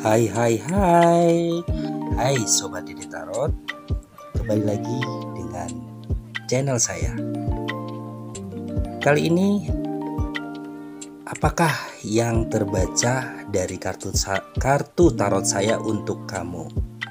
Hai Sobat Dede Tarot. Kembali lagi dengan channel saya. Kali ini, apakah yang terbaca dari kartu tarot saya untuk kamu?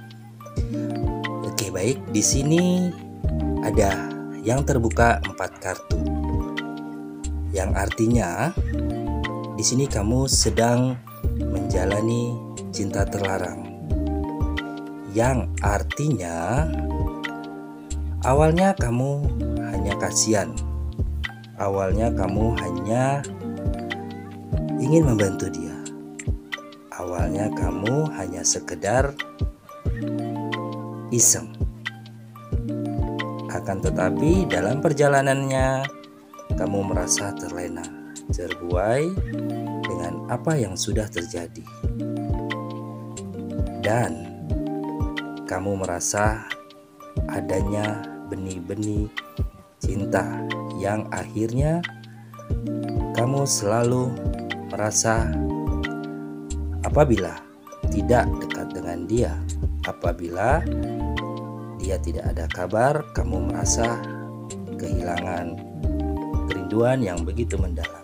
Oke, baik. Di sini ada yang terbuka 4 kartu. Yang artinya di sini kamu sedang menjalani cinta terlarang. Yang artinya awalnya kamu hanya kasihan. Awalnya kamu hanya ingin membantu dia. Awalnya kamu hanya sekedar iseng. Akan tetapi dalam perjalanannya kamu merasa terlena, terbuai dengan apa yang sudah terjadi. Dan kamu merasa adanya benih-benih cinta yang akhirnya kamu selalu merasa apabila tidak dekat dengan dia, apabila dia tidak ada kabar, kamu merasa kehilangan kerinduan yang begitu mendalam.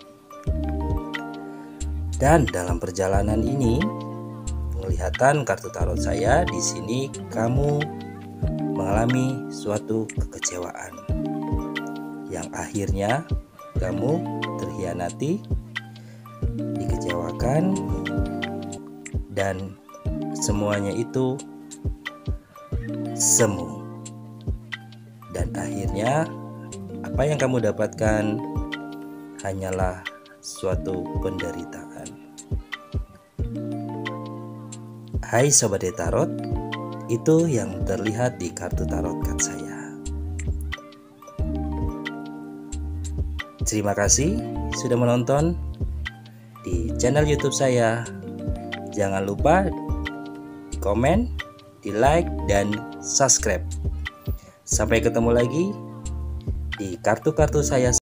Dan dalam perjalanan ini, penglihatan kartu tarot saya di sini, kamu mengalami suatu kekecewaan yang akhirnya kamu terhianati, dikecewakan, dan semuanya itu semu. Dan akhirnya apa yang kamu dapatkan hanyalah suatu penderitaan. Hai Sobat Dede Tarot, itu yang terlihat di kartu tarot card saya. Terima kasih sudah menonton di channel YouTube saya. Jangan lupa di komen, di like, dan subscribe. Sampai ketemu lagi di kartu-kartu saya